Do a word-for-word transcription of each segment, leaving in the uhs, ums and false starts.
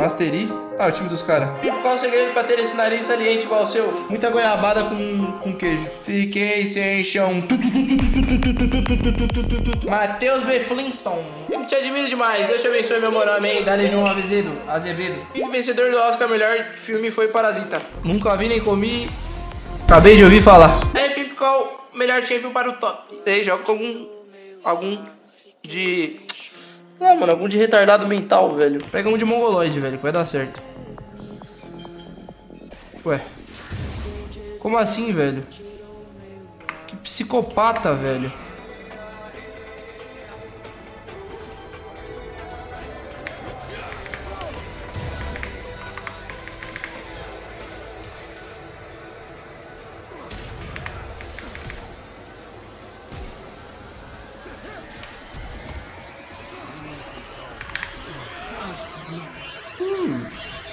Mastery. Ah, o time dos caras. Qual o segredo pra ter esse nariz saliente igual o seu? Muita goiabada com, com queijo. Fiquei sem chão. Matheus B. Flintstone. Eu te admiro demais. Deus te abençoe, meu mano. Amém. Dá-lhe João Azevedo. Azevedo. O vencedor do Oscar, melhor filme foi Parasita. Nunca vi nem comi. Acabei de ouvir falar. É, Pimp, qual o melhor champion para o top? Sei, joga com algum... Algum de... Ah, mano, algum de retardado mental, velho. Pega um de mongoloide, velho, que vai dar certo. Ué. Como assim, velho? Que psicopata, velho. Hum.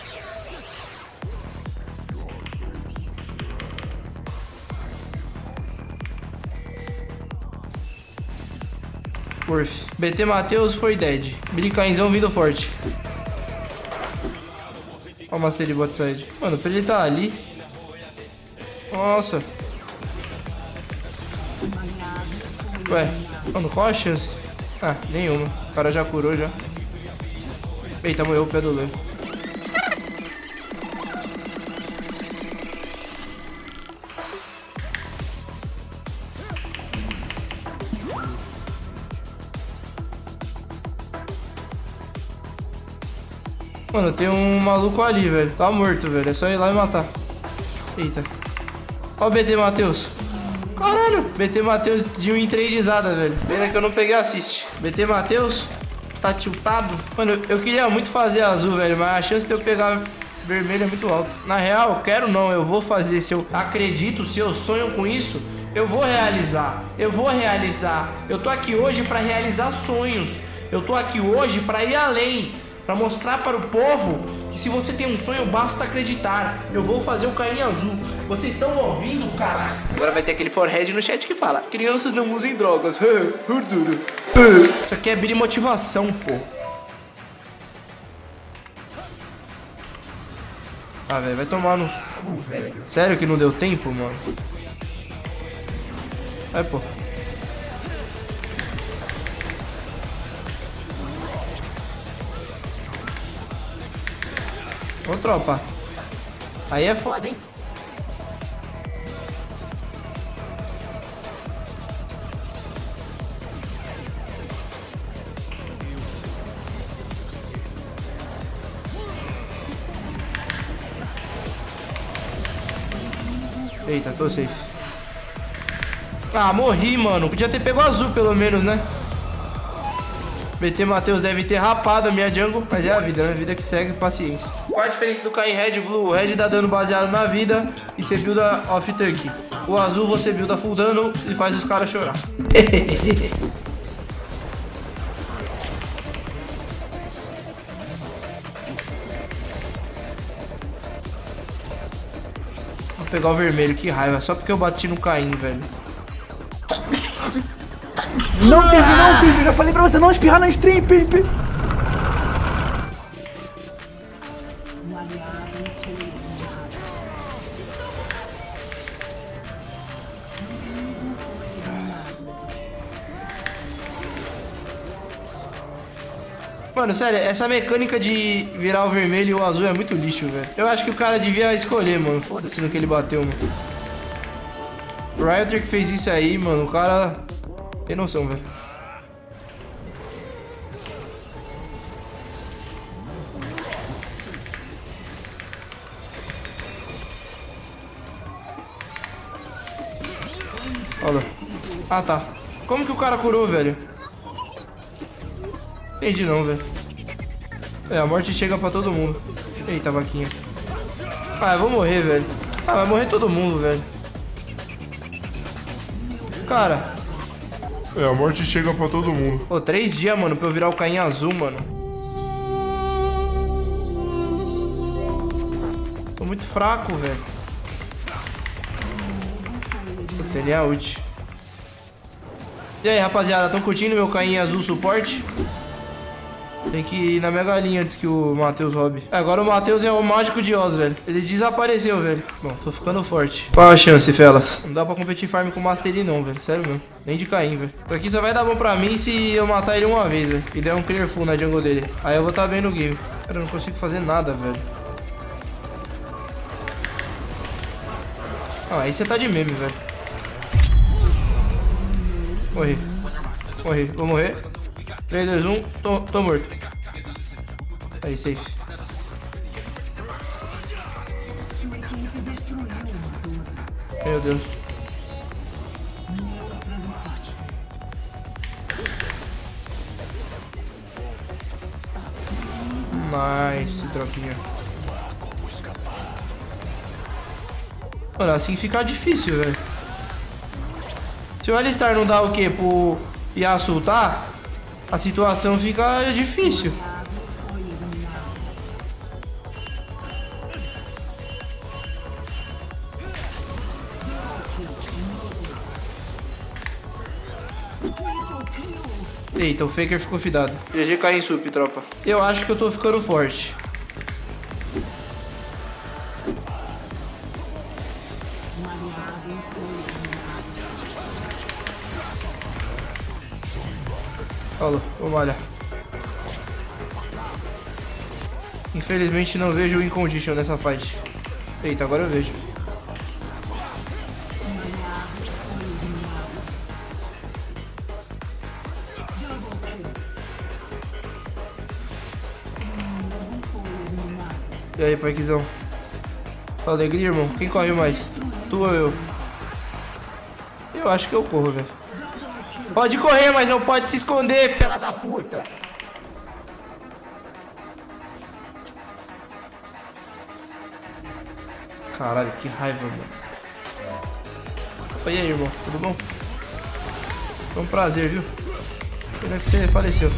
Worth. B T Matheus foi dead. Brincainzão vindo forte. Olha o Master de bot side. Mano, pra ele tá ali. Nossa. Ué, mano, qual a chance? Ah, nenhuma. O cara já curou já. Eita, morreu o pé do Lê. Mano, tem um maluco ali, velho. Tá morto, velho. É só ir lá e matar. Eita. Ó o B T Matheus. Caralho. B T Matheus de um em três risada, velho. Pena que eu não peguei assist. B T Matheus tá tiltado. Mano, eu queria muito fazer azul, velho. Mas a chance de eu pegar vermelho é muito alta. Na real, eu quero não. Eu vou fazer. Se eu acredito, se eu sonho com isso, eu vou realizar. Eu vou realizar. Eu tô aqui hoje pra realizar sonhos. Eu tô aqui hoje pra ir além. Pra mostrar para o povo que se você tem um sonho, basta acreditar. Eu vou fazer o Caim azul. Vocês estão ouvindo, caralho? Agora vai ter aquele forehead no chat que fala: crianças não usem drogas. Isso aqui é biri motivação, pô. Ah, velho, vai tomar no... Sério que não deu tempo, mano? Vai, pô. Ô, tropa. Aí é foda, hein? Eita, tô safe. Ah, morri, mano. Podia ter pego azul, pelo menos, né? B T Matheus deve ter rapado a minha jungle, mas é a vida, né? A vida que segue, paciência. Qual a diferença do Caim Red Blue? O Red dá dano baseado na vida e você builda off tank. O azul você builda full dano e faz os caras chorar. Vou pegar o vermelho, que raiva. Só porque eu bati no Caim, velho. Não, Pimp, não, Pimp. Já falei pra você não espirrar na stream, Pimp. Mano, sério, essa mecânica de virar o vermelho e o azul é muito lixo, velho. Eu acho que o cara devia escolher, mano. Foda-se no que ele bateu, mano. O Riot que fez isso aí, mano, o cara... Tem noção, velho. Olha. Ah, tá. Como que o cara curou, velho? Entendi não, velho. É, a morte chega pra todo mundo. Eita, vaquinha. Ah, eu vou morrer, velho. Ah, vai morrer todo mundo, velho. Cara. É, a morte chega pra todo mundo. Pô, três dias, mano, pra eu virar o Caim azul, mano. Tô muito fraco, velho. Vou ter nem a ult. E aí, rapaziada, tão curtindo meu Caim azul suporte? Tem que ir na mega linha antes que o Matheus roube. Agora o Matheus é o mágico de Oz, velho. Ele desapareceu, velho. Bom, tô ficando forte. Qual a chance, felas? Não dá pra competir farm com o Mastery não, velho. Sério mesmo. Nem de Caim, velho. Isso aqui só vai dar bom pra mim se eu matar ele uma vez, velho. E der um clear full na jungle dele. Aí eu vou tá bem no game. Cara, eu não consigo fazer nada, velho. Ah, aí você tá de meme, velho. Morri. Morri. Vou morrer. três, dois, um. Tô, tô morto. Aí, safe. Meu Deus. Nice, tropinha. Mano, assim fica difícil, velho. Se o Alistar não dá o quê? Pro Yasuo ultar, a situação fica difícil. Eita, o Faker ficou fidado. G G cai em sup, tropa. Eu acho que eu tô ficando forte. Falou, vou malhar. Infelizmente não vejo o Incondition nessa fight. Eita, agora eu vejo. E aí, parquizão? Alegria, irmão? Quem corre mais? Tu ou eu? Eu acho que eu corro, velho. Pode correr, mas não pode se esconder, filha da puta. Caralho, que raiva, mano. E aí, irmão? Tudo bom? Foi um prazer, viu? Pena que você faleceu.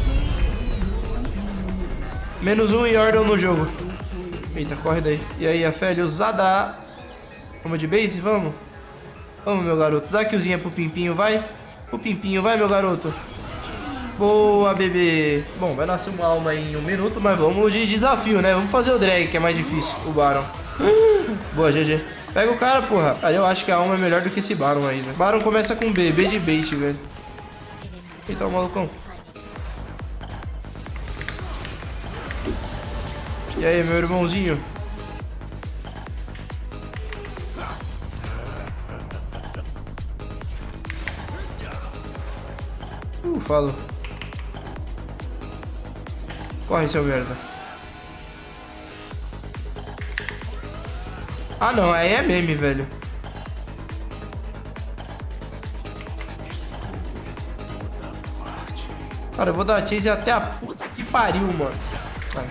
Menos um e Ordon no jogo. Eita, corre daí. E aí, a Félia usada. Vamos de base? Vamos? Vamos, meu garoto. Dá killzinha pro Pimpinho, vai. O Pimpinho, vai, meu garoto. Boa, bebê. Bom, vai nascer uma alma aí em um minuto, mas vamos de desafio, né? Vamos fazer o drag, que é mais difícil. O Baron. Boa, G G. Pega o cara, porra. Aí eu acho que a alma é melhor do que esse Baron aí, né? Baron começa com B. B de bait, velho. Eita, o malucão. E aí, meu irmãozinho? Uh, falou. Corre, seu merda. Ah, não. Aí é meme, velho. Cara, eu vou dar chase até a puta que pariu, mano. Vai.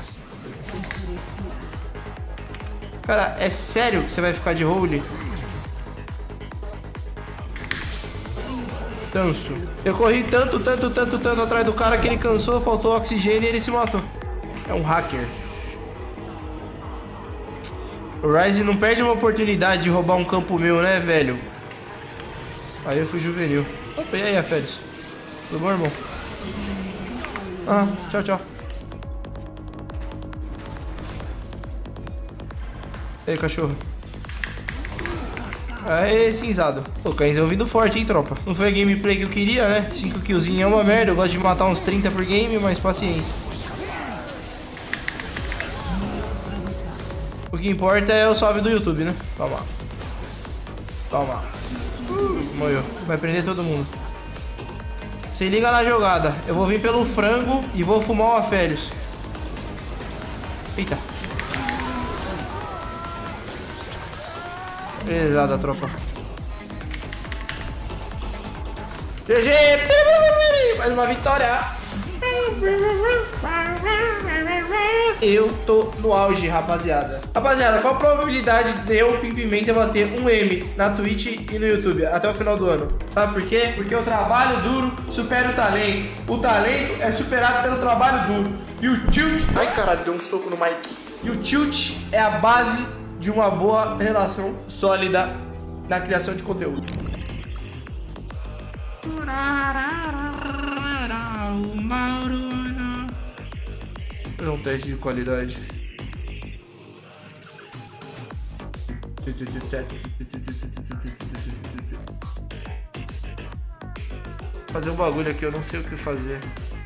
Cara, é sério que você vai ficar de holy? Canso. Eu corri tanto, tanto, tanto, tanto atrás do cara que ele cansou, faltou oxigênio e ele se matou. É um hacker. O Ryze não perde uma oportunidade de roubar um campo meu, né, velho? Aí eu fui juvenil. Opa, e aí, Afélios? Tudo bom, irmão? Ah, tchau, tchau. E aí, cachorro? Aê, cinzado. Pô, cãezão vindo forte, hein, tropa? Não foi a gameplay que eu queria, né? cinco killzinhos é uma merda. Eu gosto de matar uns trinta por game, mas paciência. O que importa é o salve do YouTube, né? Toma. Toma. Uh, morreu. Vai prender todo mundo. Se liga na jogada. Eu vou vir pelo frango e vou fumar o Afélios. Eita. Pesada, tropa. G G! Mais uma vitória! Eu tô no auge, rapaziada. Rapaziada, qual a probabilidade de eu, Pimpimenta, bater um M na Twitch e no YouTube até o final do ano? Sabe por quê? Porque o trabalho duro supera o talento. O talento é superado pelo trabalho duro. E o tilt... Ai, caralho, deu um soco no mic. E o tilt é a base de uma boa relação sólida na criação de conteúdo. Fazer um teste de qualidade. Fazer um bagulho aqui, eu não sei o que fazer.